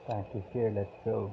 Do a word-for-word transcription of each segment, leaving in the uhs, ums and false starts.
Thank you, here, let's go.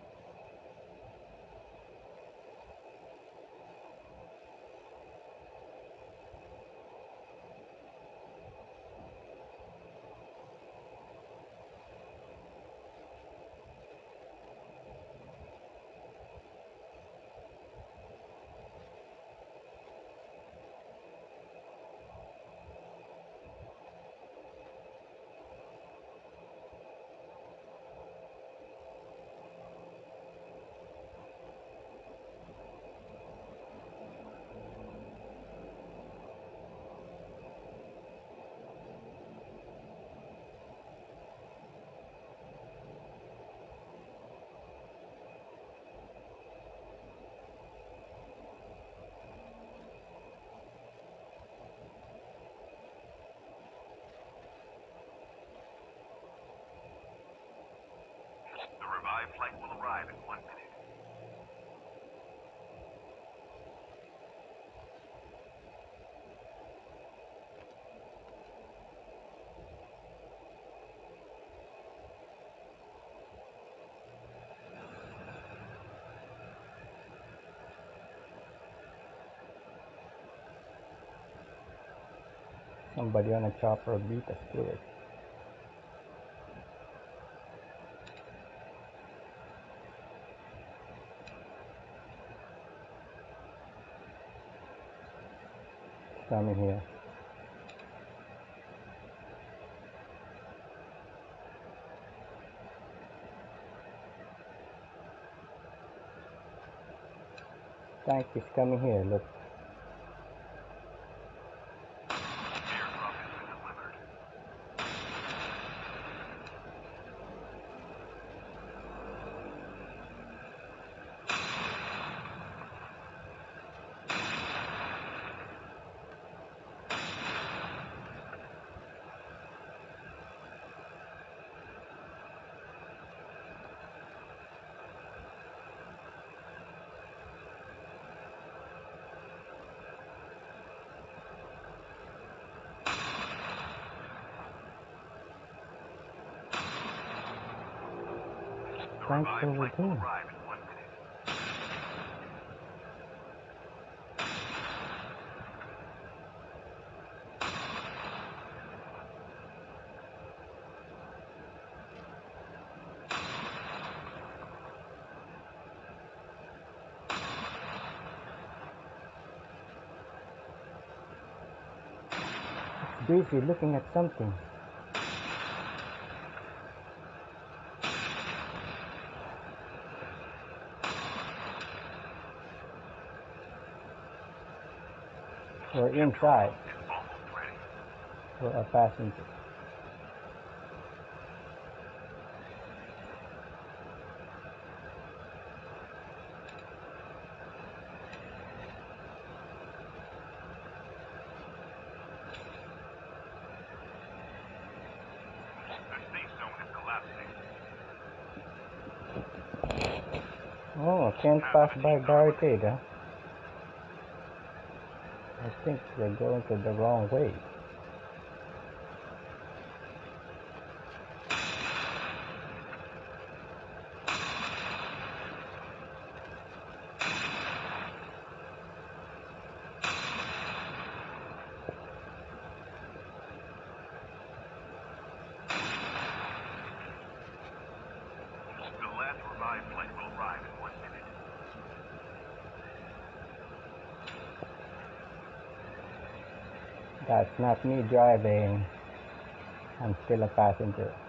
The revived flight will arrive in one minute. Somebody on a chopper beat us to it. It's coming here. Tank is coming here, look. Airdrop has been delivered. The Tank's revived over flight will there. arrive in one minute. It's busy looking at something. We're inside. It's almost ready. We're a passenger. The safe zone is collapsing. Oh, I can't pass by barricade, huh? I think we're going to the wrong way. The last revived flight will arrive in one minute. That's not me driving. I'm still a passenger.